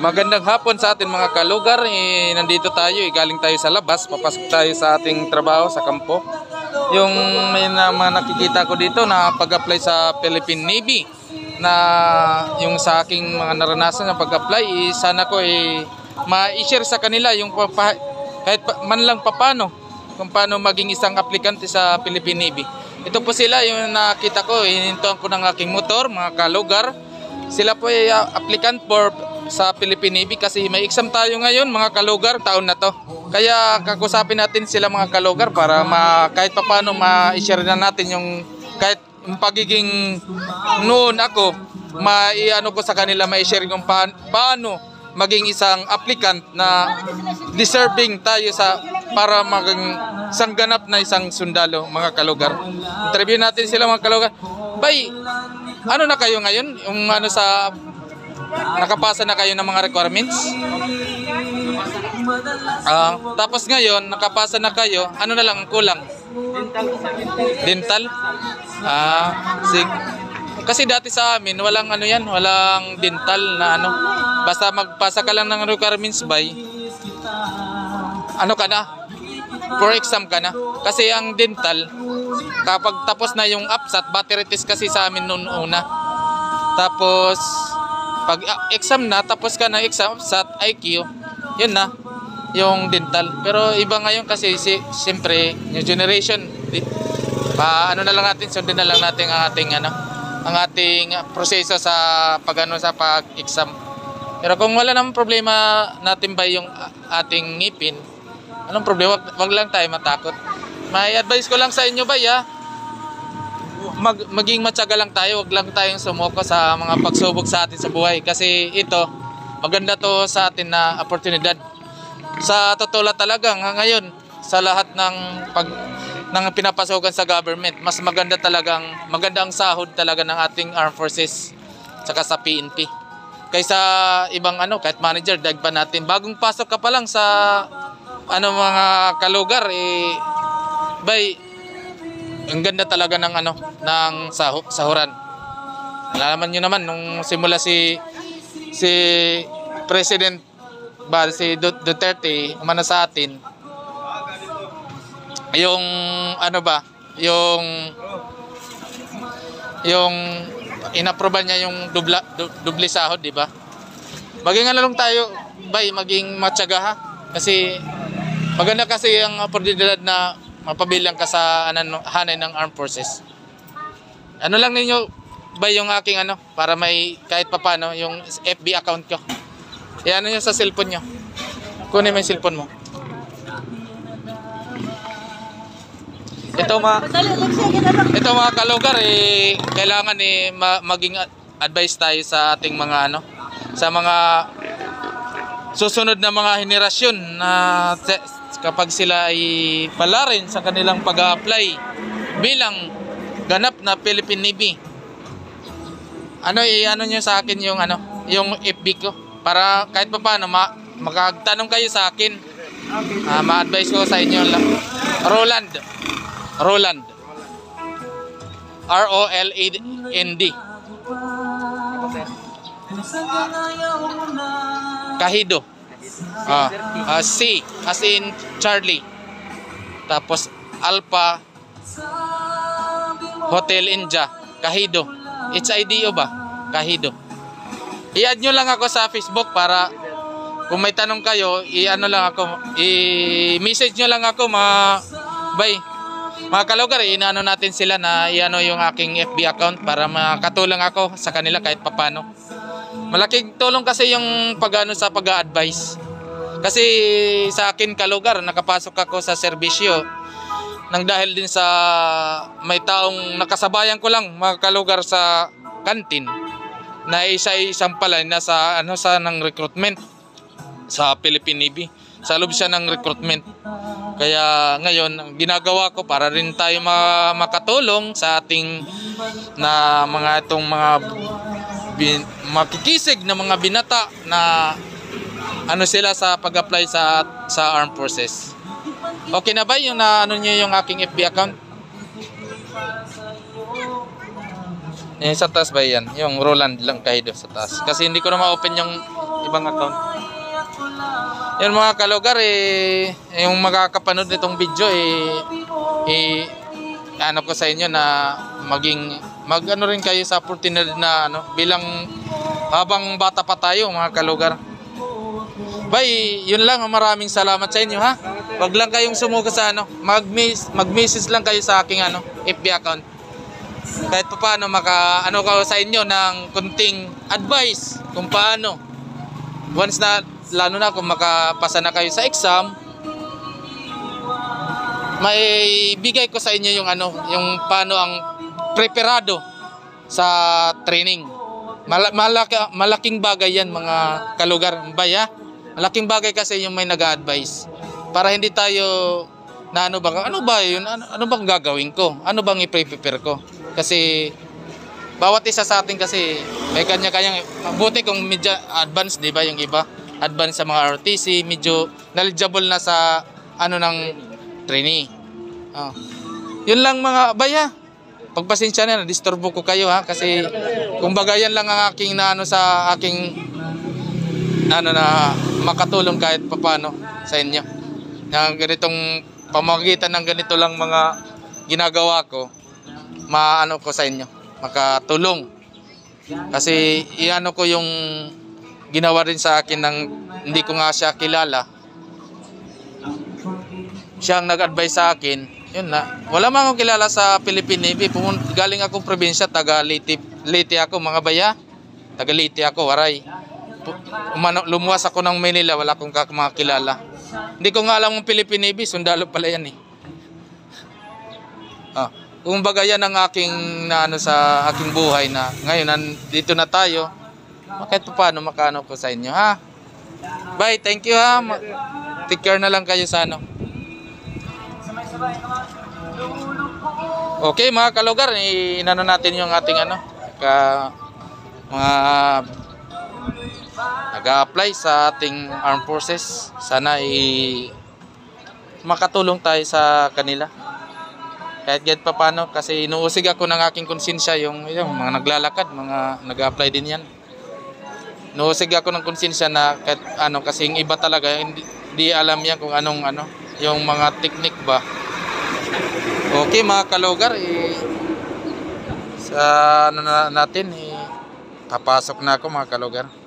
Magandang hapon sa atin mga kalugar. Nandito tayo, galing tayo sa labas, papasok tayo sa ating trabaho sa kampo. Yung may mga nakikita ko dito na pag-apply sa Philippine Navy, na yung sa aking mga naranasan na pag-apply, sana ko ma-share sa kanila yung kahit man lang paano, kung paano maging isang aplikante sa Philippine Navy. Ito po sila yung nakita ko, hinintuan ko ng aking motor, mga kalugar. Sila po ay applicant for sa Philippine Navy kasi may exam tayo ngayon mga kalugar, taon na to. Kaya kakusapin natin sila mga kalugar para kahit paano ma-share na natin yung kahit yung pagiging noon ako, ma-iano ko sa kanila, ma-share yung paano maging isang applicant na deserving tayo para maging isang ganap na isang sundalo mga kalugar. Interview natin sila mga kalugar. Bay, ano na kayo ngayon? Yung nakapasa na kayo ng mga requirements? Tapos ngayon, nakapasa na kayo, ano na lang ang kulang? Dental? Sige. Kasi dati sa amin, walang walang dental na basta magpasa ka lang ng requirements by, ka na? For exam ka na. Kasi ang dental, kapag tapos na yung APSAT, battery test kasi sa amin noon una. Tapos, pag exam na, tapos ka na exam, APSAT, IQ, yun na, yung dental. Pero iba ngayon kasi, siyempre, yung generation, na lang natin, sundin na lang natin ang ating proseso sa pag-exam. Pero kung wala namang problema natin ba yung ating ngipin, anong problema? Wag lang tayo matakot. May advice ko lang sa inyo ba, maging matyaga lang tayo, wag lang tayong sumuko sa mga pagsubok sa atin sa buhay. Kasi ito, maganda to sa atin na oportunidad. Sa totoo talaga, ngayon, sa lahat ng pinapasokan sa government, mas maganda ang sahod talaga ng ating armed forces saka sa PNP. Kaysa ibang kahit manager, dagpa natin. Bagong pasok ka pa lang sa mga kalugar, bay, ang ganda talaga ng sahuran. Nalaman nyo naman nung simula si President si Duterte umano sa atin, yung yung inaproban niya yung doble sahod, di ba? Maging lang tayo, bay, maging matyaga ha. Kasi maganda kasi ang oportunidad na mapabilang ka sa hanay ng armed forces. Lang ninyo ba yung aking para may kahit papano yung FB account ko. Iano nyo sa cellphone nyo. Kunin mo yung cellphone mo. Ito mga kalugar, kailangan maging advice tayo sa ating mga sa mga susunod na mga henerasyon na kapag sila ay palarin sa kanilang pag-a-apply bilang ganap na Philippine Navy. Nyo sa akin yung FB ko para kahit paano makagtanong kayo sa akin. Ma-advise ko sa inyo lang. Roland. ROLAND. Kahido. C as in Charlie. Tapos Alpha Hotel India. Kahido. HIDO ba? Kahido. I-add nyo lang ako sa Facebook para kung may tanong kayo, i-message nyo lang ako mga kalugar, natin sila na yung aking FB account para makatulong ako sa kanila kahit papano. Malaking tulong kasi yung sa pag-a-advise. Kasi sa akin kalugar, nakapasok ako sa serbisyo nang dahil din sa may taong nakasabayan ko lang mga kalugar sa kantin na isang pala nasa ng recruitment sa Philippine Navy. Sa loob siya ng recruitment. Kaya ngayon, ginagawa ko para rin tayo makatulong sa ating na makikisig na mga binata na sila sa pag-apply sa armed forces. Okay na ba yung nyo yung aking FB account? Yung sa taas ba yan? Yung Roland lang kayo doon sa taas. Kasi hindi ko na ma-open yung ibang account. Yun mga kalugar, yung makakapanood nitong video, ano ko sa inyo na mag-ano rin kayo sa opportunity na bilang habang bata pa tayo mga kalugar. Bye, yun lang. Maraming salamat sa inyo ha. Wag lang kayong sumuko sa mag-message lang kayo sa aking FB account. Kahit pa paano maka-ano ko sa inyo ng kunting advice kung paano. Once na, lalo na kung makapasa na kayo sa exam, may bigay ko sa inyo yung yung paano ang preparado sa training. Malaking bagay yan mga kalugar. Baya, malaking bagay kasi yung may nag-a-advise. Para hindi tayo na ano ba yun? Ano bang gagawin ko? Ano bang i-prepare ko? Kasi bawat isa sa atin kasi may kanya-kanyang mabuti kung medyo advanced, di ba yung iba? Advanced sa mga RTC, medyo knowledgeable na sa ng trainee. Yun lang mga baya. Pagpasensya na, disturbo ko kayo ha kasi kumbaga yan lang ang aking sa aking na makatulong kahit papaano sa inyo. Yung ganitong pamamagitan ng ganito lang mga ginagawa ko, ko sa inyo, makatulong. Kasi ko yung ginawa rin sa akin ng hindi ko nga siya kilala. Siya ang nag-advise sa akin. Yun na. Wala man akong kilala sa Philippine Navy. Galing akong probinsya, taga Leyte ako mga baya. Taga Leyte ako, waray. Lumuwas ako ng Manila, wala akong mga kilala. Hindi ko nga alam ang Philippine Navy, sundalo pala yan Kung baga yan ang aking sa aking buhay na ngayon dito na tayo. Kahit paano makano ko sa inyo ha. Bye, thank you ha. Take care na lang kayo sa Okay mga kalugar, inano natin yung ating mga nag-a-apply sa ating armed forces. Sana makatulong tayo sa kanila. Kahit kahit pa paano kasi inuusig ako ng aking konsensya yung mga naglalakad, mga nag-a-apply din yan. Inuusig ako ng konsensya na kahit kasi yung iba talaga hindi alam yan kung anong yung mga technique ba. Okay mga kalugar, sa natin papasok na ako mga kalugar.